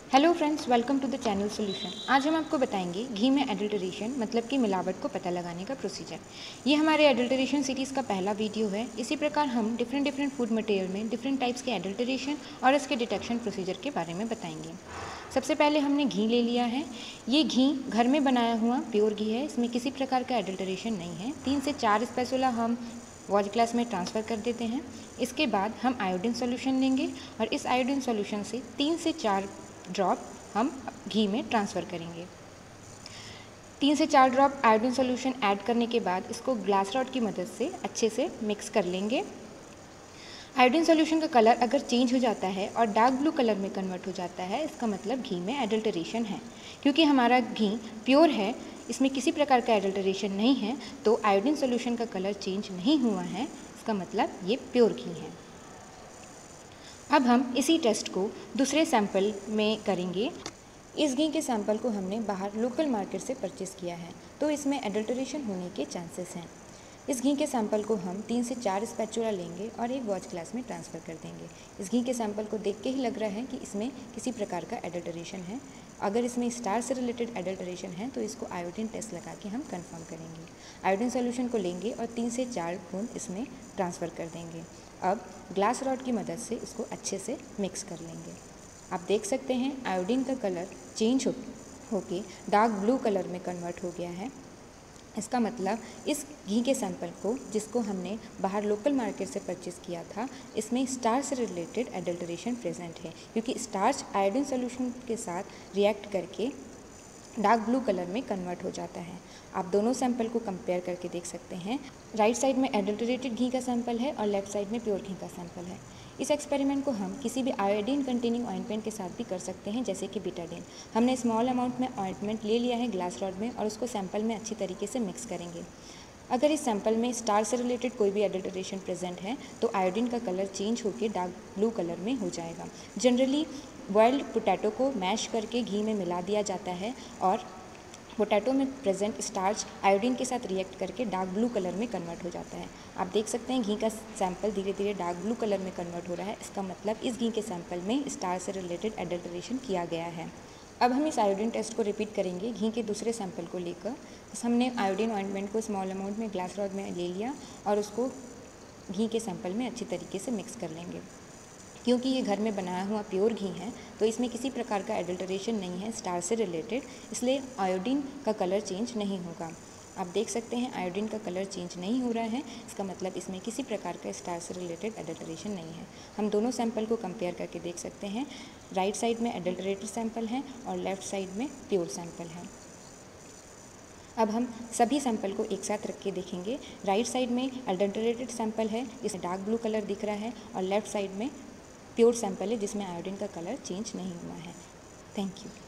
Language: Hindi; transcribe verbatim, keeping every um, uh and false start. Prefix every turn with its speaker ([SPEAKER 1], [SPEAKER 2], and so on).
[SPEAKER 1] Hello friends, welcome to the channel solution. आज हम आपको बताएंगे घी में एडल्टरेशन मतलब कि मिलावट को पता लगाने का प्रोसीजर। ये हमारे एडल्टरेशन सीरीज़ का पहला वीडियो है। इसी प्रकार हम डिफरेंट डिफरेंट फूड मटेरियल में डिफरेंट टाइप्स के एडल्टरेशन और इसके डिटेक्शन प्रोसीजर के बारे में बताएंगे। सबसे पहले हमने घी ले लिया है। ये घी घर में बनाया हुआ प्योर घी है, इसमें किसी प्रकार का एडल्टरेशन नहीं है। तीन से चार स्पैचुला हम वॉच ग्लास में ट्रांसफ़र कर देते हैं। इसके बाद हम आयोडीन सॉल्यूशन लेंगे और इस आयोडीन सॉल्यूशन से तीन से चार ड्रॉप हम घी में ट्रांसफ़र करेंगे। तीन से चार ड्रॉप आयोडीन सॉल्यूशन ऐड करने के बाद इसको ग्लास रॉड की मदद से अच्छे से मिक्स कर लेंगे। आयोडीन सॉल्यूशन का कलर अगर चेंज हो जाता है और डार्क ब्लू कलर में कन्वर्ट हो जाता है, इसका मतलब घी में एडल्टरेशन है। क्योंकि हमारा घी प्योर है, इसमें किसी प्रकार का एडल्टरेशन नहीं है, तो आयोडीन सॉल्यूशन का कलर चेंज नहीं हुआ है, इसका मतलब ये प्योर घी है। अब हम इसी टेस्ट को दूसरे सैंपल में करेंगे। इस घी के सैंपल को हमने बाहर लोकल मार्केट से परचेज़ किया है, तो इसमें एडल्टरेशन होने के चांसेस हैं। इस घी के सैंपल को हम तीन से चार स्पैचुला लेंगे और एक वॉच ग्लास में ट्रांसफ़र कर देंगे। इस घी के सैंपल को देख के ही लग रहा है कि इसमें किसी प्रकार का एडल्टरेशन है। अगर इसमें स्टार से रिलेटेड एडल्टरेशन है तो इसको आयोडीन टेस्ट लगा के हम कंफर्म करेंगे। आयोडीन सॉल्यूशन को लेंगे और तीन से चार बूंद इसमें ट्रांसफ़र कर देंगे। अब ग्लास रॉड की मदद से इसको अच्छे से मिक्स कर लेंगे। आप देख सकते हैं आयोडीन का कलर चेंज हो होके डार्क ब्लू कलर में कन्वर्ट हो गया है। इसका मतलब इस घी के सैंपल को, जिसको हमने बाहर लोकल मार्केट से परचेज़ किया था, इसमें स्टार्च से रिलेटेड एडल्टरेशन प्रेजेंट है, क्योंकि स्टार्च आयोडीन सॉल्यूशन के साथ रिएक्ट करके डार्क ब्लू कलर में कन्वर्ट हो जाता है। आप दोनों सैंपल को कंपेयर करके देख सकते हैं। राइट साइड में एडल्टरेटेड घी का सैंपल है और लेफ्ट साइड में प्योर घी का सैंपल है। इस एक्सपेरिमेंट को हम किसी भी आयोडीन कंटेनिंग ऑइंटमेंट के साथ भी कर सकते हैं, जैसे कि बीटाडीन। हमने स्मॉल अमाउंट में ऑइंटमेंट ले लिया है ग्लास रॉड में और उसको सैंपल में अच्छी तरीके से मिक्स करेंगे। अगर इस सैंपल में स्टार से रिलेटेड कोई भी एडल्टरेशन प्रेजेंट है तो आयोडीन का कलर चेंज होकर डार्क ब्लू कलर में हो जाएगा। जनरली बॉइल्ड पोटैटो को मैश करके घी में मिला दिया जाता है और पोटैटो में प्रेजेंट स्टार्च आयोडीन के साथ रिएक्ट करके डार्क ब्लू कलर में कन्वर्ट हो जाता है। आप देख सकते हैं घी का सैंपल धीरे धीरे डार्क ब्लू कलर में कन्वर्ट हो रहा है। इसका मतलब इस घी के सैंपल में स्टार से रिलेटेड एडल्टरेशन किया गया है। अब हम इस आयोडीन टेस्ट को रिपीट करेंगे घी के दूसरे सैंपल को लेकर। बस हमने आयोडीन ऑइंटमेंट को स्मॉल अमाउंट में ग्लास रॉड में ले लिया और उसको घी के सैंपल में अच्छी तरीके से मिक्स कर लेंगे। क्योंकि ये घर में बनाया हुआ प्योर घी है तो इसमें किसी प्रकार का एडल्टरेशन नहीं है स्टार से रिलेटेड, इसलिए आयोडीन का कलर चेंज नहीं होगा। आप देख सकते हैं आयोडीन का कलर चेंज नहीं हो रहा है, इसका मतलब इसमें किसी प्रकार का स्टार से रिलेटेड एडल्टरेशन नहीं है। हम दोनों सैंपल को कंपेयर करके देख सकते हैं। राइट साइड में एडल्टरेटेड सैंपल है और लेफ्ट साइड में प्योर सैंपल है। अब हम सभी सैंपल को एक साथ रख के देखेंगे। राइट साइड में एडल्टरेटेड सैंपल है, इसमें डार्क ब्लू कलर दिख रहा है, और लेफ्ट साइड में प्योर सैंपल है जिसमें आयोडीन का कलर चेंज नहीं हुआ है। Thank you.